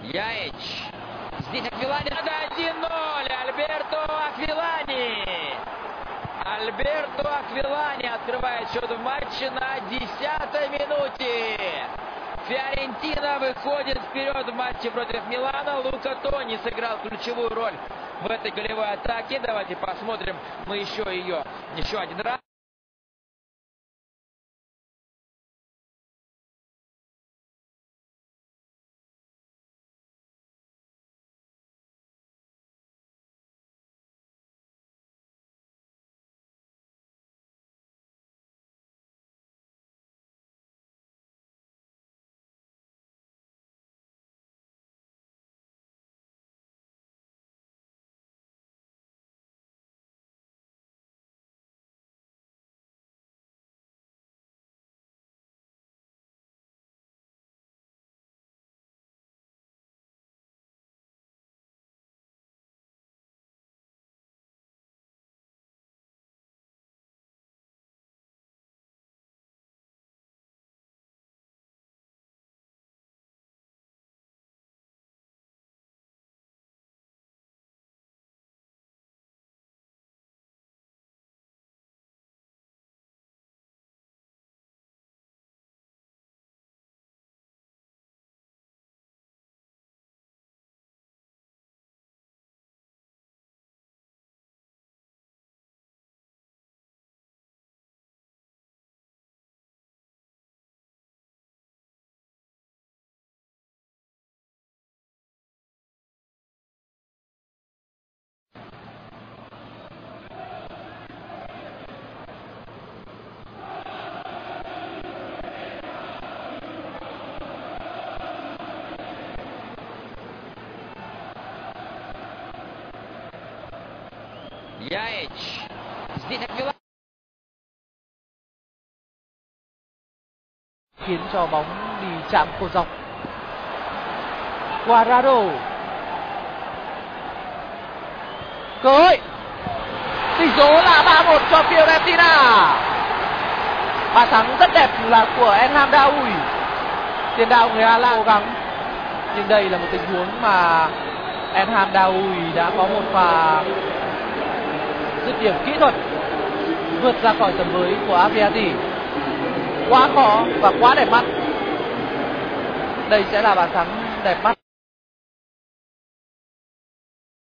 Яич. Здесь Аквилани. 1-0. Альберто Аквилани. Альберто Аквилани открывает счет в матче на 10-й минуте. Фиорентина выходит вперед в матче против Милана. Лука Тони сыграл ключевую роль в этой голевой атаке. Давайте посмотрим мы еще один раз. Яич. Здесь Аквилани. Khiến cho bóng đi chạm cột dọc. Cuadrado. Cơ hội. Tỷ số là 3-1 cho Fiorentina. Bàn thắng rất đẹp là của Enham Daoui. Tiền đạo người Hà Lan cố gắng. Nhưng đây là một tình huống mà Enham Daoui đã có một pha dứt điểm kỹ thuật vượt ra khỏi tầm với của Aviati. Quá khó và quá đẹp mắt. Đây sẽ là bàn thắng đẹp mắt.